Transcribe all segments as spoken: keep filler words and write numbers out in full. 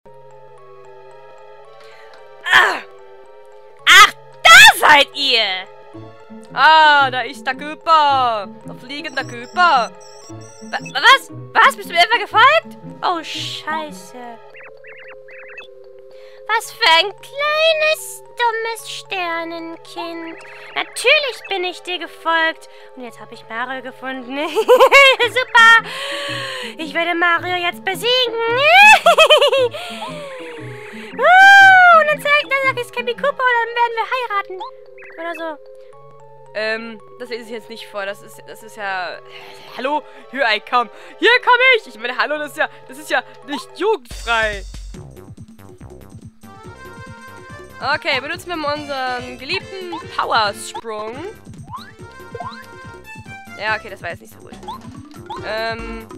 Ah! Ach, da seid ihr! Ah, da ist der Koopa. Der fliegende Koopa. Was? Was? Bist du mir etwa gefolgt? Oh, scheiße. Was für ein kleines, dummes Sternenkind. Natürlich bin ich dir gefolgt. Und jetzt habe ich Mario gefunden. Super. Ich werde Mario jetzt besiegen. uh, und dann sage sag ich Cappy Koopa und dann werden wir heiraten. Oder so. Ähm, das lese ich jetzt nicht vor. Das ist, das ist ja... Hallo, here I come. Hier komme ich. Ich meine, hallo, das ist ja, das ist ja nicht jugendfrei. Okay, benutzen wir mal unseren geliebten Powersprung. Ja, okay, das war jetzt nicht so gut. Ähm...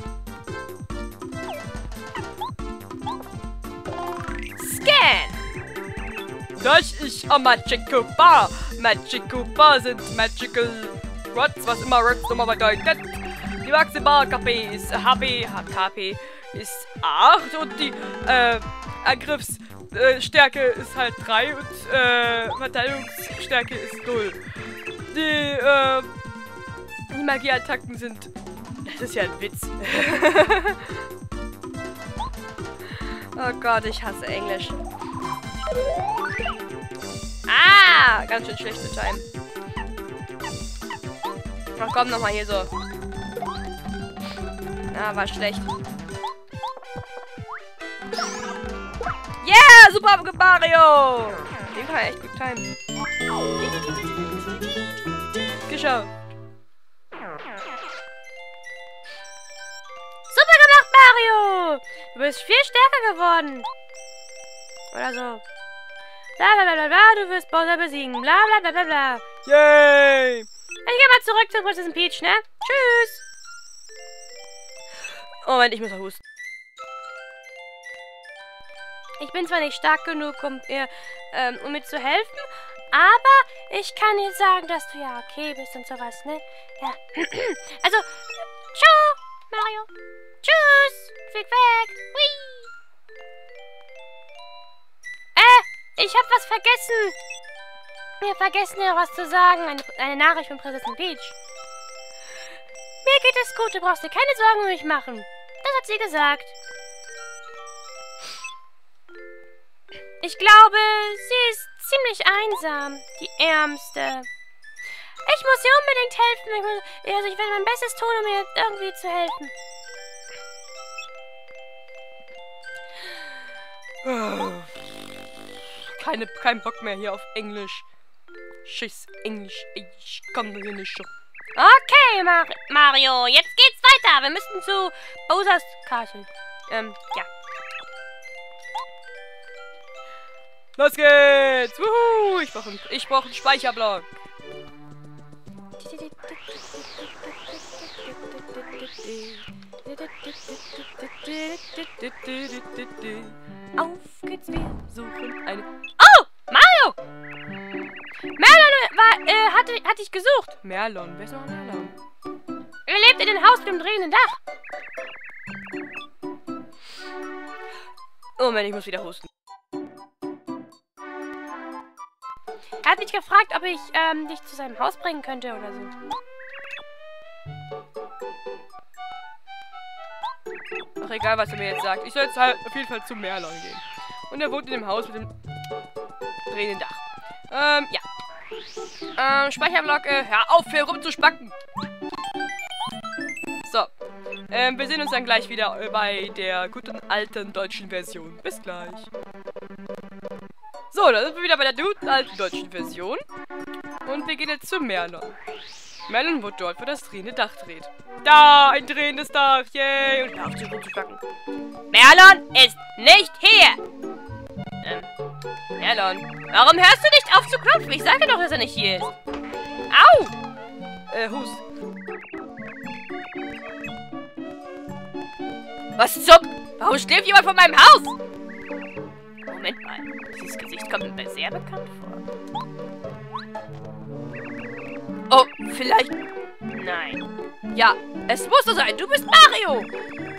Scan! Das ist ein Magic Koopa. Magic Koopa sind Magical Rods, was immer Rods nochmal bedeutet. Die maximale K P ist H P, K P ist acht und die äh, Angriffsstärke ist halt drei und äh, Verteidigungsstärke ist null. Die, äh, die Magieattacken sind... Das ist ja ein Witz. Oh Gott, ich hasse Englisch. Ah, ganz schön schlecht zu timen. Ach komm, nochmal hier so. Ah, war schlecht. Yeah, super Mario! Den kann er echt gut timen. Geschafft. Super gemacht, Mario! Du bist viel stärker geworden. Oder so. Bla bla bla bla, du wirst Bowser besiegen. Bla bla bla bla bla. Yay! Ich geh mal zurück zu Prinzessin Peach, ne? Tschüss! Moment, ich muss mal husten. Ich bin zwar nicht stark genug, um, ihr, ähm, um mir zu helfen, aber ich kann dir sagen, dass du ja okay bist und sowas, ne? Ja. Also, ciao, Mario. Tschüss. Flieg weg. Hui. Äh, ich hab was vergessen. Wir vergessen ja was zu sagen. Eine, eine Nachricht von Prinzessin Peach. Mir geht es gut, du brauchst dir keine Sorgen um mich machen. Das hat sie gesagt. Ich glaube, sie ist ziemlich einsam, die Ärmste. Ich muss ihr unbedingt helfen. Ich, muss, also ich werde mein Bestes tun, um ihr irgendwie zu helfen. Keine, kein Bock mehr hier auf Englisch. Scheiß Englisch. Ich kann hier nicht schon. Okay, Mar Mario, jetzt geht's weiter. Wir müssen zu Bowser's Castle. Ähm, ja. Los geht's! Wuhu! Ich brauche ich brauch einen Speicherblock. Auf geht's, wir suchen eine... Oh! Mario! Merlon war, äh, hatte, hatte ich gesucht. Merlon? Wer ist noch Merlon? Er lebt in dem Haus mit dem drehenden Dach. Oh Moment, ich muss wieder husten. Er hat mich gefragt, ob ich ähm, dich zu seinem Haus bringen könnte oder so. Ach, egal, was er mir jetzt sagt. Ich soll jetzt halt auf jeden Fall zu Merlon gehen. Und er wohnt in dem Haus mit dem drehenden Dach. Ähm, ja. Ähm, Speicherblock, äh, hör auf, hier rumzuspacken. So. Ähm, wir sehen uns dann gleich wieder äh, bei der guten alten deutschen Version. Bis gleich. So, da sind wir wieder bei der guten alten deutschen Version. Und wir gehen jetzt zu Merlon. Merlon wohnt dort, wo das drehende Dach dreht. Da, ein drehendes Dach, yay. Und hör auf, sich rumzuspacken. Merlon ist nicht hier. Ähm, Merlon, warum hörst du nicht auf zu klopfen? Ich sage doch, dass er nicht hier ist. Au! Äh, Hust. Was zum... Warum schläft jemand vor meinem Haus? Moment mal. Dieses Gesicht kommt mir sehr bekannt vor. Oh, vielleicht... Nein. Ja, es muss so sein. Du bist Mario.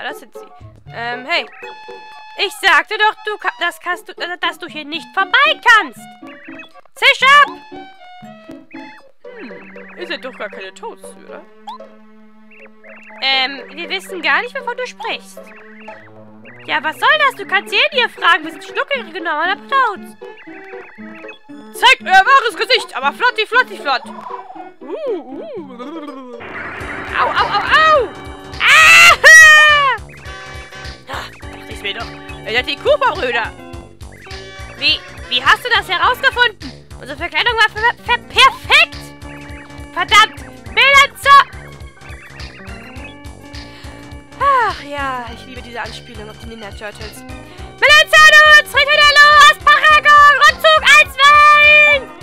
Ja, das sind sie. Ähm, hey. Ich sagte doch, du das kannst du, dass du hier nicht vorbei kannst. Zisch ab! Hm, ihr seid doch gar keine Toads, oder? Ähm, wir wissen gar nicht, wovon du sprichst. Ja, was soll das? Du kannst jeden hier fragen. Wir sind schnucklige normaler Toads. Zeigt euer wahres Gesicht, aber flotti, flotti, flott. Uh, uh. Au, au, au, au! Ah! Dachte ich mir doch. Ihr seid die Cooper-Brüder. Wie, wie hast du das herausgefunden? Unsere Verkleidung war ver ver perfekt. Verdammt, Melanzer! Ach ja, ich liebe diese Anspielung auf die Ninja Turtles. Melanzano, Tritonello, Asparago, Rundzug, Eiswein!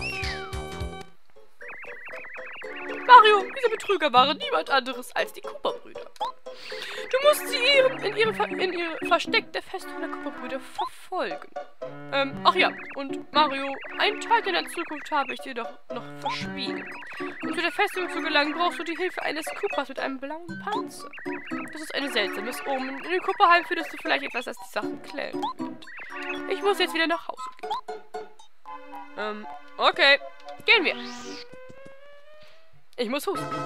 Mario, diese Betrüger waren niemand anderes als die Cooper-Brüder. Du musst sie ihren, in, ihre, in ihre versteckte Festung der Cooper-Brüder verfolgen. Ähm, ach ja, und Mario, einen Teil deiner Zukunft habe ich dir doch noch verschwiegen. Um zu der Festung zu gelangen, brauchst du die Hilfe eines Coopers mit einem blauen Panzer. Das ist ein seltsames Omen. In dem Cooperheim findest du vielleicht etwas, das die Sachen klären wird. Ich muss jetzt wieder nach Hause gehen. Ähm, okay. Gehen wir. Ich muss husten.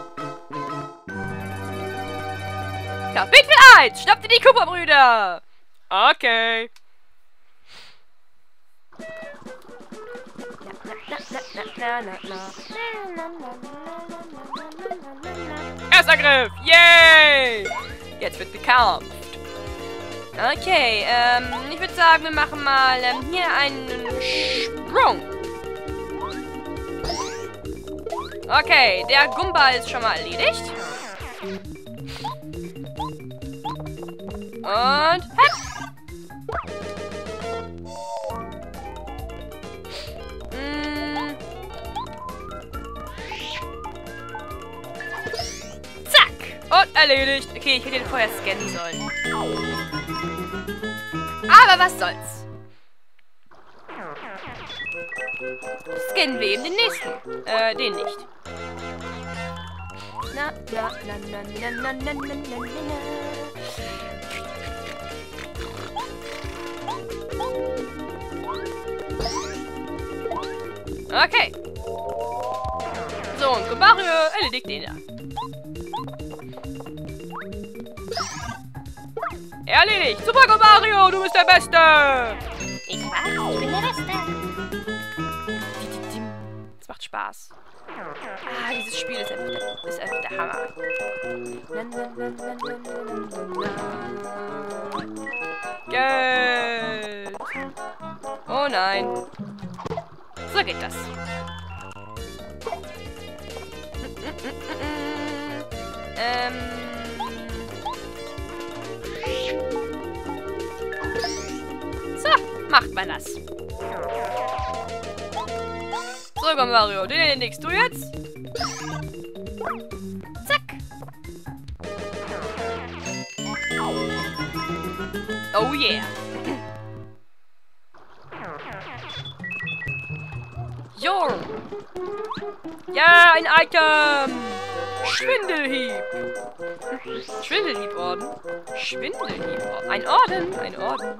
Kapitel eins. Schnappt ihr die Cooper-Brüder. Okay. Erster Griff. Yay. Jetzt wird gekämpft. Okay, ähm, ich würde sagen, wir machen mal ähm, hier einen Sprung. Okay, der Gumba ist schon mal erledigt. Und hepp. Mm. Zack. Und erledigt. Okay, ich hätte den vorher scannen sollen. Aber was soll's. Scannen wir eben den nächsten. Äh, den nicht. Na, na, na, na, na, na, na, na, na, na. Okay. So, und Mario erledigt den da. Erledigt. Super, Mario, du bist der Beste. Ich weiß, ich bin der Beste. Es macht Spaß. Ah, dieses Spiel ist einfach der, ist einfach der Hammer. Na, na, na, na, na, na, na. Geld. Oh nein. So geht das. Ähm. So, macht man das. So, Mario, den erledigst du jetzt. Zack. Oh yeah. Jo. Ja, ein Item. Schwindelhieb. Schwindelhieborden. Schwindelhieborden. Ein Orden. Ein Orden.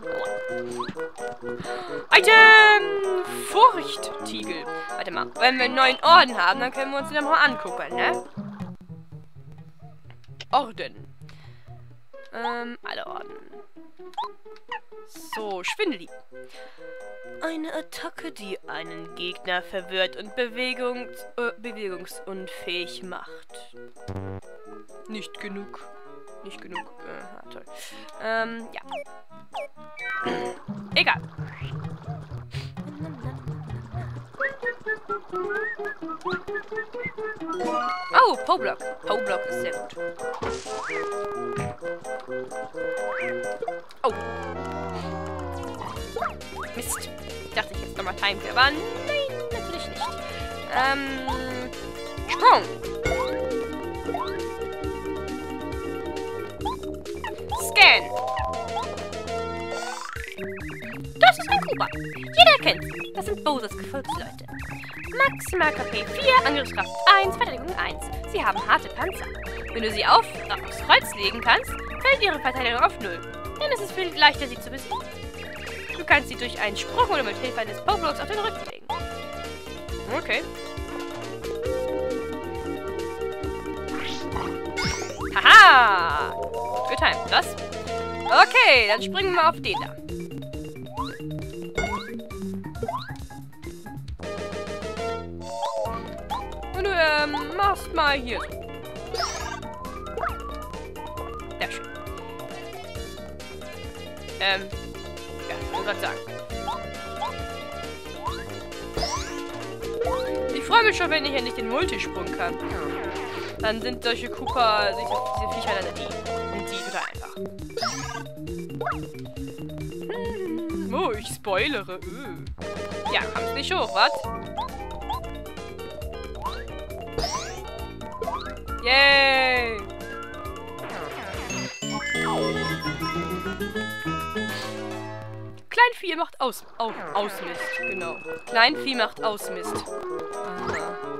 Item. Furchttiegel. Warte mal. Wenn wir einen neuen Orden haben, dann können wir uns den mal angucken, ne? Orden. Ähm, alle Orden. So, Schwindelhieb. Eine Attacke, die einen Gegner verwirrt und Bewegungs äh, bewegungsunfähig macht. Nicht genug. Nicht genug. Äh, ah, toll. Ähm, ja. Egal. Oh, Poblock. Poblock ist sehr gut. Oh. Mist. Ich dachte, ich jetzt nochmal Time für, aber nein, natürlich nicht. Ähm, Sprung. Scan. Das ist ein Koopa. Jeder kennt sie. Das sind Bowsers Gefolgsleute. Maximal K P vier, Angriffskraft eins, Verteidigung eins. Sie haben harte Panzer. Wenn du sie auf, aufs Kreuz legen kannst, fällt ihre Verteidigung auf null. Dann ist es viel leichter, sie zu besiegen. Du kannst sie durch einen Sprung oder mit Hilfe eines Powerblocks auf den Rücken legen. Okay. Haha! Getimed, das. Okay, dann springen wir auf den da. Und du ähm, machst mal hier so. Sehr schön. Ähm, ja, ich wollte gerade sagen. Ich freue mich schon, wenn ich endlich den Multisprung kann. Dann sind solche Koopa, diese, diese Viecher dann die. Und die wieder einfach. Hm. Oh, ich spoilere. Öh. Ja, kommst nicht hoch, was? Yay! Kleinvieh macht Aus... Oh, Ausmist, genau. Kleinvieh macht Ausmist. Aha.